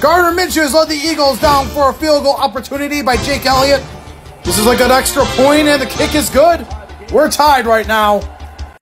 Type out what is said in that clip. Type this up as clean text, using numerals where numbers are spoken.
Gardner Minshew has led the Eagles down for a field goal opportunity by Jake Elliott. This is like an extra point, and the kick is good. We're tied right now.